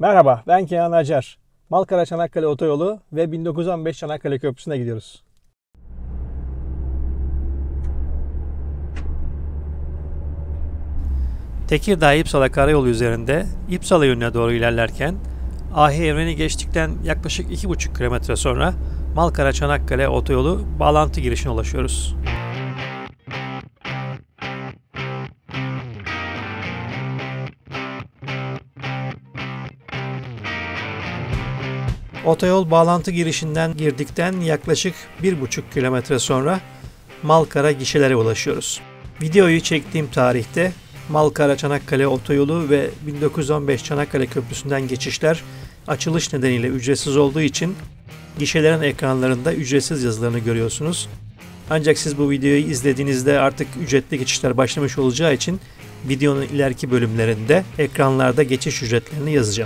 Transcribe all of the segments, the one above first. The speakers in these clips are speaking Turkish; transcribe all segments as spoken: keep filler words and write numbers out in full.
Merhaba, ben Kenan Acar. Malkara-Çanakkale Otoyolu ve bin dokuz yüz on beş Çanakkale Köprüsü'ne gidiyoruz. Tekirdağ-İpsala Karayolu üzerinde İpsala yönüne doğru ilerlerken Ahi Evren'i geçtikten yaklaşık iki buçuk kilometre sonra Malkara-Çanakkale Otoyolu bağlantı girişine ulaşıyoruz. Otoyol bağlantı girişinden girdikten yaklaşık bir buçuk kilometre sonra Malkara gişelere ulaşıyoruz. Videoyu çektiğim tarihte Malkara-Çanakkale Otoyolu ve bin dokuz yüz on beş Çanakkale Köprüsü'nden geçişler açılış nedeniyle ücretsiz olduğu için gişelerin ekranlarında ücretsiz yazılarını görüyorsunuz. Ancak siz bu videoyu izlediğinizde artık ücretli geçişler başlamış olacağı için videonun ileriki bölümlerinde ekranlarda geçiş ücretlerini yazacağım.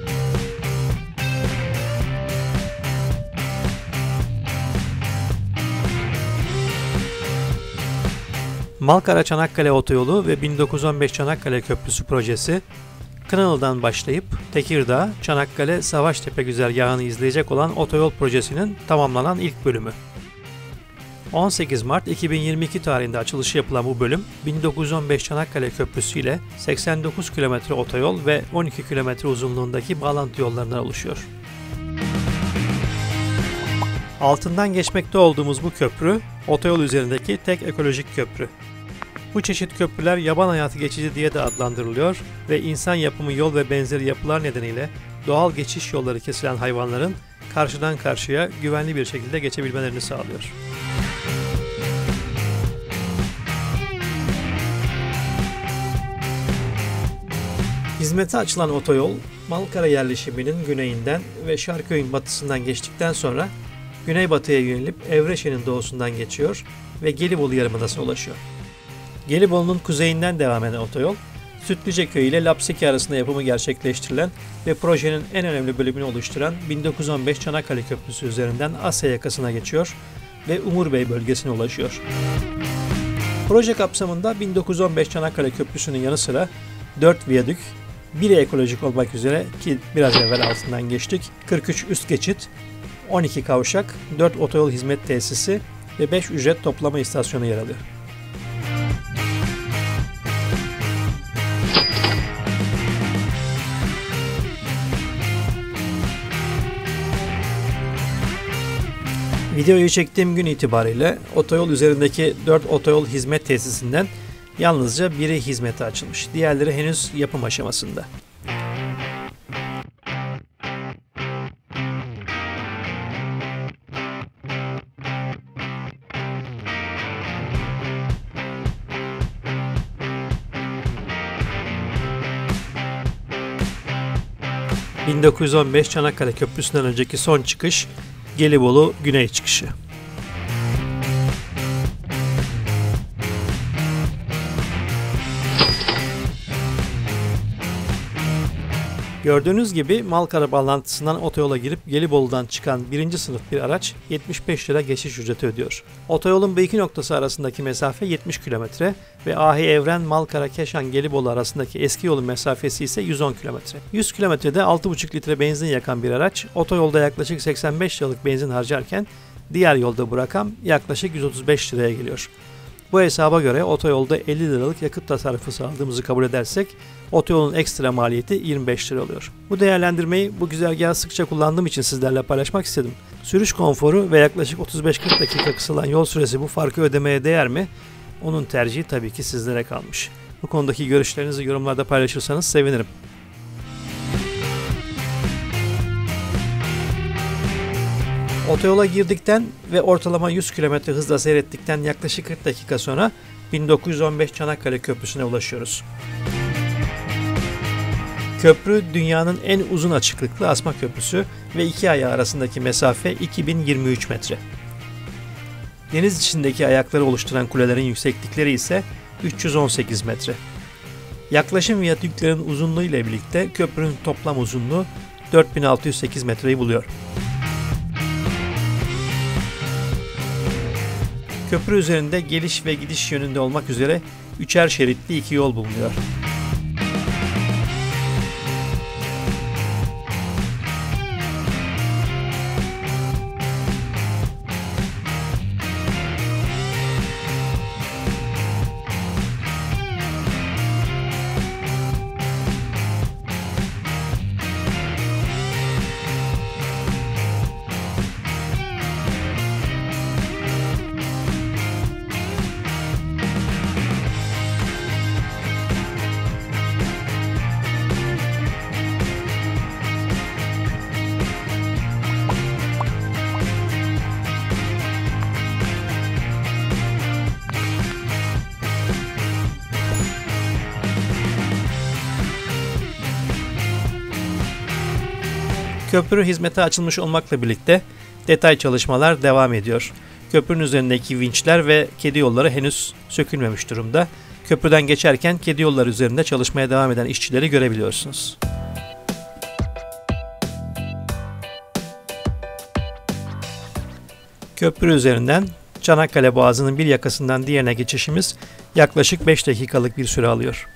Malkara-Çanakkale Otoyolu ve bin dokuz yüz on beş Çanakkale Köprüsü projesi, Kınalı'dan başlayıp Tekirdağ, Çanakkale, Savaştepe güzergahını izleyecek olan otoyol projesinin tamamlanan ilk bölümü. on sekiz Mart iki bin yirmi iki tarihinde açılışı yapılan bu bölüm, bin dokuz yüz on beş Çanakkale Köprüsü ile seksen dokuz kilometre otoyol ve on iki kilometre uzunluğundaki bağlantı yollarından oluşuyor. Altından geçmekte olduğumuz bu köprü, otoyol üzerindeki tek ekolojik köprü. Bu çeşit köprüler yaban hayatı geçidi diye de adlandırılıyor ve insan yapımı yol ve benzeri yapılar nedeniyle doğal geçiş yolları kesilen hayvanların karşıdan karşıya güvenli bir şekilde geçebilmelerini sağlıyor. Hizmete açılan otoyol, Malkara yerleşiminin güneyinden ve Şarköy'ün batısından geçtikten sonra güneybatıya yönelip Evreşe'nin doğusundan geçiyor ve Gelibolu Yarımadası'na ulaşıyor. Gelibolu'nun kuzeyinden devam eden otoyol, Sütlüce Köyü ile Lapseki arasında yapımı gerçekleştirilen ve projenin en önemli bölümünü oluşturan bin dokuz yüz on beş Çanakkale Köprüsü üzerinden Asya yakasına geçiyor ve Umurbey bölgesine ulaşıyor. Proje kapsamında bin dokuz yüz on beş Çanakkale Köprüsü'nün yanı sıra dört viyadük, biri ekolojik olmak üzere ki biraz evvel altından geçtik, kırk üç üst geçit, on iki kavşak, dört otoyol hizmet tesisi ve beş ücret toplama istasyonu yer alıyor. Videoyu çektiğim gün itibariyle otoyol üzerindeki dört otoyol hizmet tesisinden yalnızca biri hizmete açılmış. Diğerleri henüz yapım aşamasında. bin dokuz yüz on beş Çanakkale Köprüsü'nden önceki son çıkış Gelibolu Güney çıkışı. Gördüğünüz gibi Malkara bağlantısından otoyola girip Gelibolu'dan çıkan birinci sınıf bir araç yetmiş beş lira geçiş ücreti ödüyor. Otoyolun bu iki noktası arasındaki mesafe yetmiş kilometre ve Ahi Evren, Malkara, Keşan, Gelibolu arasındaki eski yolun mesafesi ise yüz on kilometre. yüz kilometrede altı buçuk litre benzin yakan bir araç, otoyolda yaklaşık seksen beş liralık benzin harcarken diğer yolda bu rakam yaklaşık yüz otuz beş liraya geliyor. Bu hesaba göre otoyolda elli liralık yakıt tasarrufu sağladığımızı kabul edersek otoyolun ekstra maliyeti yirmi beş lira oluyor. Bu değerlendirmeyi bu güzergahı sıkça kullandığım için sizlerle paylaşmak istedim. Sürüş konforu ve yaklaşık otuz beş kırk dakika kısalan yol süresi bu farkı ödemeye değer mi? Onun tercihi tabii ki sizlere kalmış. Bu konudaki görüşlerinizi yorumlarda paylaşırsanız sevinirim. Otoyola girdikten ve ortalama yüz kilometre hızla seyrettikten yaklaşık kırk dakika sonra bin dokuz yüz on beş Çanakkale Köprüsü'ne ulaşıyoruz. Köprü dünyanın en uzun açıklıklı asma köprüsü ve iki ayağı arasındaki mesafe iki bin yirmi üç metre. Deniz içindeki ayakları oluşturan kulelerin yükseklikleri ise üç yüz on sekiz metre. Yaklaşım viyadüklerin uzunluğu ile birlikte köprünün toplam uzunluğu dört bin altı yüz sekiz metreyi buluyor. Köprü üzerinde geliş ve gidiş yönünde olmak üzere üçer şeritli iki yol bulunuyor. Köprü hizmete açılmış olmakla birlikte detay çalışmalar devam ediyor. Köprünün üzerindeki vinçler ve kedi yolları henüz sökülmemiş durumda. Köprüden geçerken kedi yolları üzerinde çalışmaya devam eden işçileri görebiliyorsunuz. Köprü üzerinden Çanakkale Boğazı'nın bir yakasından diğerine geçişimiz yaklaşık beş dakikalık bir süre alıyor.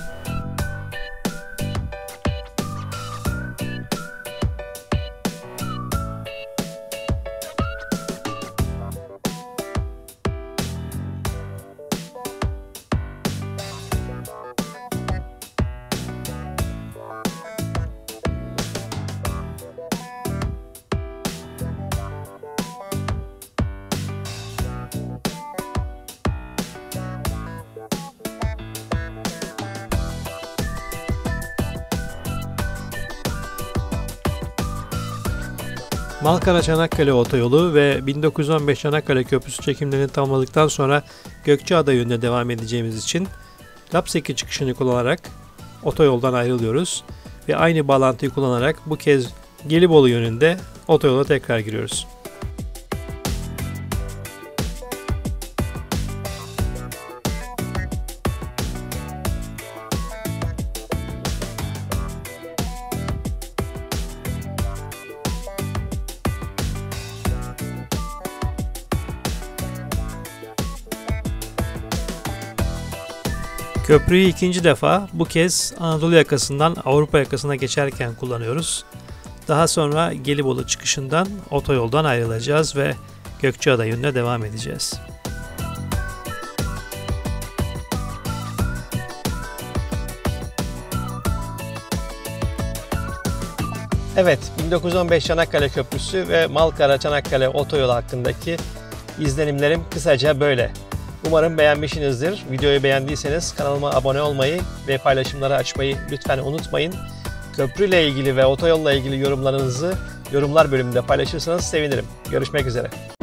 Malkara-Çanakkale Otoyolu ve bin dokuz yüz on beş Çanakkale Köprüsü çekimlerini tamamladıktan sonra Gökçeada yönüne devam edeceğimiz için Lapseki çıkışını kullanarak otoyoldan ayrılıyoruz ve aynı bağlantıyı kullanarak bu kez Gelibolu yönünde otoyola tekrar giriyoruz. Köprüyü ikinci defa bu kez Anadolu yakasından Avrupa yakasına geçerken kullanıyoruz. Daha sonra Gelibolu çıkışından otoyoldan ayrılacağız ve Gökçeada yönüne devam edeceğiz. Evet, bin dokuz yüz on beş Çanakkale Köprüsü ve Malkara-Çanakkale Otoyolu hakkındaki izlenimlerim kısaca böyle. Umarım beğenmişsinizdir. Videoyu beğendiyseniz kanalıma abone olmayı ve paylaşımları açmayı lütfen unutmayın. Köprüyle ilgili ve otoyolla ilgili yorumlarınızı yorumlar bölümünde paylaşırsanız sevinirim. Görüşmek üzere.